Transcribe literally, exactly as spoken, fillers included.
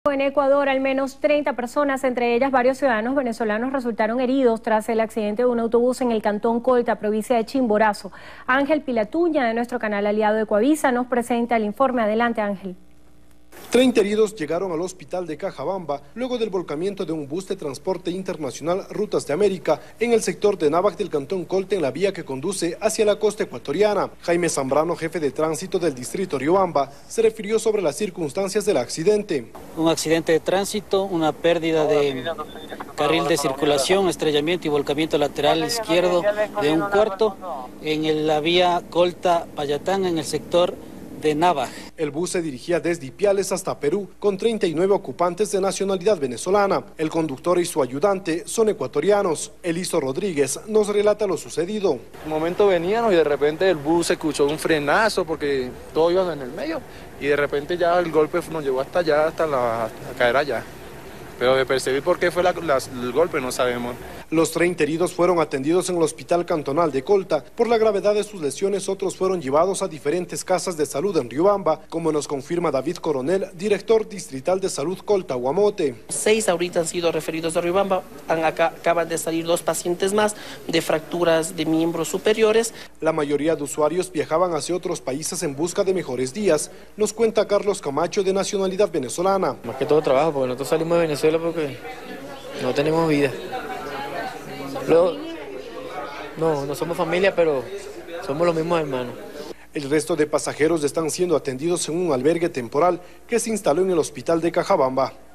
En Ecuador, al menos treinta personas, entre ellas varios ciudadanos venezolanos, resultaron heridos tras el accidente de un autobús en el cantón Colta, provincia de Chimborazo. Ángel Pilatuña, de nuestro canal aliado Ecuavisa, nos presenta el informe. Adelante, Ángel. treinta heridos llegaron al hospital de Cajabamba luego del volcamiento de un bus de transporte internacional Rutas de América en el sector de Návac del cantón Colta, en la vía que conduce hacia la costa ecuatoriana. Jaime Zambrano, jefe de tránsito del distrito Riobamba, se refirió sobre las circunstancias del accidente. Un accidente de tránsito, una pérdida de carril de circulación, estrellamiento y volcamiento lateral izquierdo de un cuarto en la vía Colta-Payatán, en el sector de Návac. El bus se dirigía desde Ipiales hasta Perú con treinta y nueve ocupantes de nacionalidad venezolana. El conductor y su ayudante son ecuatorianos. Eliso Rodríguez nos relata lo sucedido. En un momento veníamos y de repente el bus escuchó un frenazo porque todos iban en el medio y de repente ya el golpe nos llevó hasta allá, hasta la, a caer allá. Pero de percibir por qué fue la, la, el golpe no sabemos. Los treinta heridos fueron atendidos en el Hospital Cantonal de Colta. Por la gravedad de sus lesiones, otros fueron llevados a diferentes casas de salud en Riobamba, como nos confirma David Coronel, director distrital de salud Colta Guamote. Seis ahorita han sido referidos a Riobamba, han acá, acaban de salir dos pacientes más de fracturas de miembros superiores. La mayoría de usuarios viajaban hacia otros países en busca de mejores días, nos cuenta Carlos Camacho, de nacionalidad venezolana. Más que todo trabajo, porque nosotros salimos de Venezuela porque no tenemos vida. Luego, no, no somos familia, pero somos los mismos hermanos. El resto de pasajeros están siendo atendidos en un albergue temporal que se instaló en el hospital de Cajabamba.